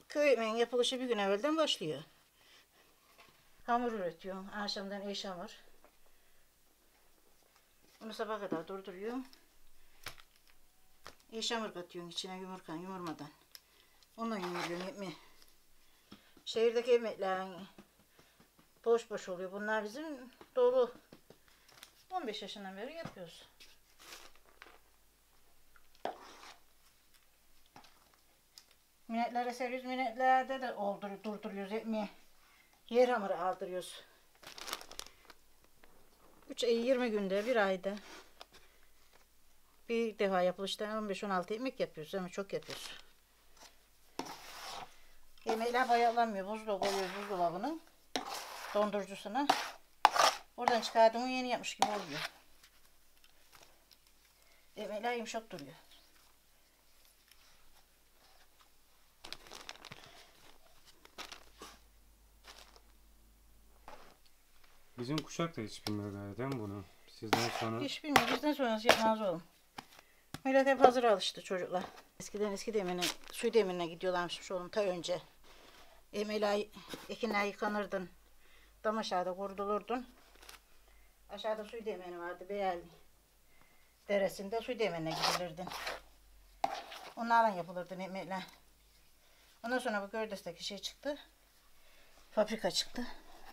Köy ekmeğinin yapılışı bir gün evvelden başlıyor. Hamur üretiyorum. Akşamdan eş hamur. Bunu sabaha kadar durduruyorum. Eş hamur katıyorum içine yumurmadan. Ondan yumurluyorum ekmeği. Şehirdeki emekler boş boş oluyor. Bunlar bizim dolu. 15 yaşından beri yapıyoruz. Minetlere seriyoruz. Minetlerde de durduruyoruz ekmeği. Yer hamuru aldırıyoruz. 20 günde, bir ayda bir defa yapılışta 15-16 ekmek yapıyoruz ama çok yapıyoruz. Yemekler bayalanmıyor. Buzluğa koyuyoruz buzdolabının dondurucusuna. Oradan çıkardığımı yeni yapmış gibi oluyor. Yemekler yumuşak duruyor. Bizim kuşak da hiç bilmiyor galiba değil mi bunu? Sizden sonra... Hiç bilmiyorum. Bizden sonrası yapmaz oğlum. Millet hep hazır alıştı çocuklar. Eskiden eski demine, su demirine gidiyorlarmış oğlum ta önce. Emeğler, ekinler yıkanırdın. Dam aşağıda kurulurdun. Aşağıda su demini vardı. Beyel deresinde su demirine gidilirdin. Onlarla yapılırdı emekler. Ondan sonra bu Gördes'teki şey çıktı. Fabrika çıktı.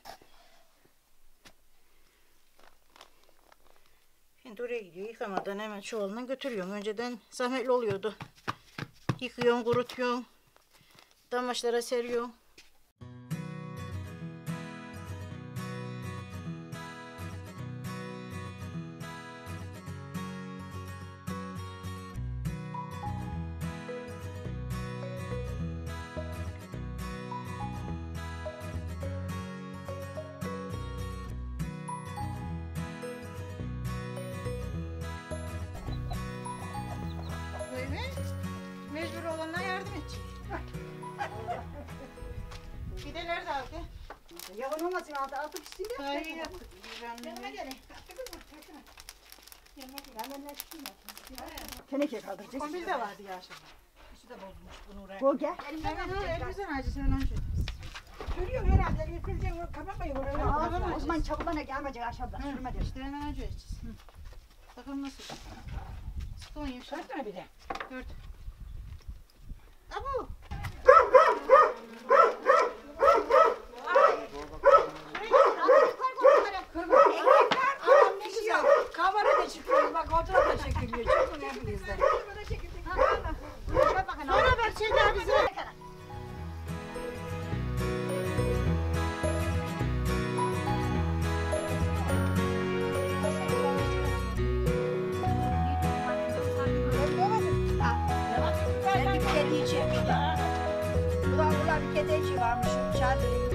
Şimdi oraya gidiyor. Yıkamadan hemen çuvalından götürüyorum. Önceden zahmetli oluyordu. Yıkıyorum, kurutuyorum. Damaçlara seriyorum. Mecbur olanlar yardım edecek. Pideler de aldı. Yalan olmasın altı pişti de. Hayır yaptık. Yanıma gelin. Teneke kaldıracak. Kombil de vardı ya aşağıda. İşi de bozulmuş bunu oraya. Go gel. Elimizden acı sen önce. Sürüyor herhalde. Yırtılacak. Kapatmayın oraya. O zaman çabuk bana gelmeyecek aşağıda. Sürme de. İşte hemen acı edeceğiz. Bakalım nasıl. Sıkı oynayayım şu an. 4 tane bir de. 4. Abu. Kamera da çıkıyor. Bak fotoğraf da çekiliyor. Çok önemli izler. Sonra ver çeker bize. Ben bir kedi içi. Ulan bir kedi içi varmış. Çadırın